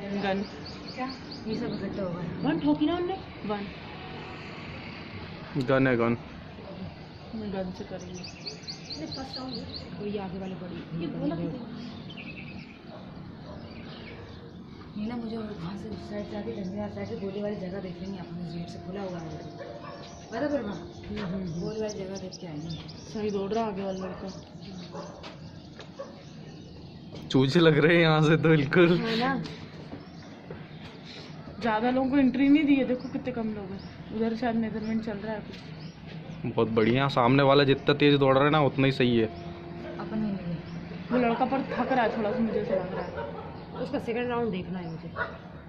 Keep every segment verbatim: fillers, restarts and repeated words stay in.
Gun क्या ये सब इकट्ठा होगा। वन ठोकी ना उनने। वन गन है गन। मैं गन से करेंगे। फर्स्ट राउंड वही आगे वाले बड़ी ये बोला ये ना मुझे वहाँ से उस साइड जाके जंगल साइड से गोली वाली जगह देख लेंगे अपने गेट से खुला हुआ है बराबर वहाँ गोली वाली जगह देख के आएंगे। सही दौड़ रहा आगे वाला लड़का। चूजे लग रहे हैं यहाँ से तो बिल्कुल है ना। ज्यादा लोगों को एंट्री नहीं दी है, देखो कितने कम लोग हैं। उधर शायद मेजरमेंट चल रहा है कुछ। बहुत बढ़िया। सामने वाला जितना तेज दौड़ रहा है ना उतना ही सही है। अपन नहीं मिले वो लड़का पर थक रहा है थोड़ा सा, मुझे ऐसा लग रहा है। उसका सेकंड राउंड देखना है मुझे।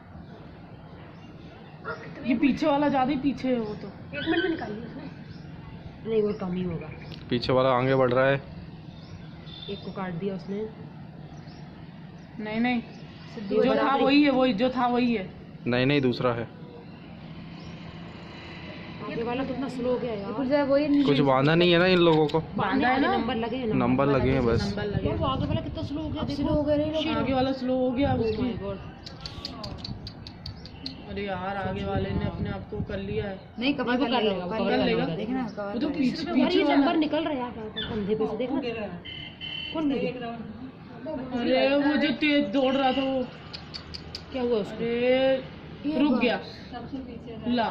ये पीछे वाला ज्यादा ही पीछे है वो तो। एक मिनट में निकालिए उसने। नहीं वो कम ही होगा। पीछे वाला आगे बढ़ रहा है। एक को काट दिया उसने। नहीं नहीं जो था वही है, वही जो था वही है। नहीं नहीं दूसरा है। आगे वाला कितना स्लो हो गया यार। कुछ जगह वही कुछ बांधा नहीं है ना इन लोगों को। बांधा है ना, नंबर लगे हैं। नंबर लगे हैं बस। नंबर लगे। वो आगे वाला कितना स्लो हो गया। स्लो हो गए नहीं आगे वाला स्लो हो गया Oh उसकी। my God। अरे यार आगे वाले ने अपने आप को कर लिया है। नहीं कवर कर लेगा कर लेगा। देखना वो तो पीछे यार पीछे ये वाला नंबर निकल रहा है यार कंधे पे से देखना। कौन गिर गया? अरे वो जो तेज दौड़ रहा था वो क्या हुआ उसको? अरे रुक गया ला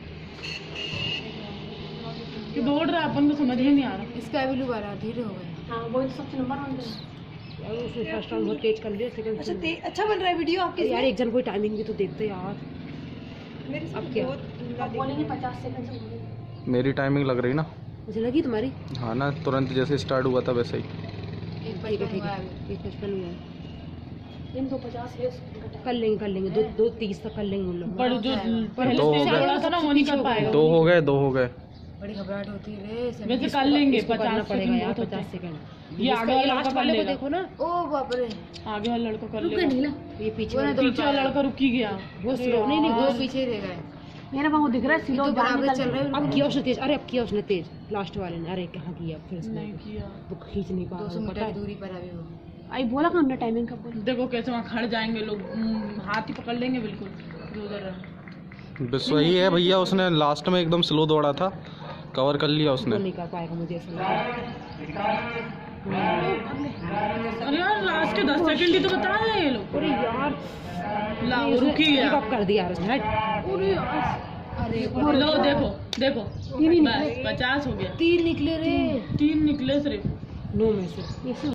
कि दौड़ रहा है, अपन को समझ में नहीं आ रहा। इसका भी लुक आ रहा धीरे हो गए। हाँ वो सबसे नंबर वन पे यार उसने फर्स्ट राउंड बहुत तेज कर लिया। सेकंड अच्छा अच्छा बन रहा है वीडियो आपके यार एक जन कोई टाइमिंग भी तो देखते यार। अब क्या बोलेंगे पचास सेकंड से बोलेंगे। मेरी टाइमिंग लग रही ना। मुझे लगी तुम्हारी। हाँ ना, तुरंत जैसे स्टार्ट हुआ था वैसे ही। एक ठीक है ठीक है एक पचपन हुआ है। इन दो पचास कर लेंगे कर लेंगे दो दो तीस तक कर लेंगे उन लोग। पर जो पहले दो हो तेज गए। दौड़ा था ना वो नहीं कर पाएगा। दो हो गए दो हो गए। बड़ी घबराहट होती है रे। वैसे कर लेंगे करना पचास पड़ेगा यार सेकंड। पचास सेकंड। ये आगे वाला लड़का कर वाले को लेगा। देखो ना। ओ बाप रे आगे वाला लड़का कर रुके लेगा। नहीं ना ये पीछे वो ना वाला- पीछे वाला लड़का रुक ही गया। वो स्लो नहीं नहीं वो वो पीछे रह गए। मेरा वहाँ दिख रहा है ये तो बराबर चल रहा है। अब किया उसने तेज। अरे अब किया उसने तेज लास्ट वाले ने। अरे कहाँ किया फिर उसने नहीं किया। वो खींच नहीं पा दो रहा सौ वो, पता मीटर है। दूरी पर अभी वो आई बोला का हमने टाइमिंग कब बोला। देखो कैसे वहाँ खड़ जाएंगे लोग, हम्म, हाथ ही पकड़ लेंगे बिल्कुल जो उधर है। बस वही है भैया, उसने लास्ट में एकदम स्लो दौड़ा था, कवर कर लिया उसने। वो नहीं कर पाएगा मुझे ऐसा लग रहा है। अरे यार लास्ट के दस सेकंड ही तो बता रहे हैं ये लोग। अरे यार ला वो रुक ही गया। गिव अप कर दिया यार उसने। हट। अरे लो देखो देखो बस पचास हो गया। तीन निकले रे। तीन निकले सिर्फ। नो में से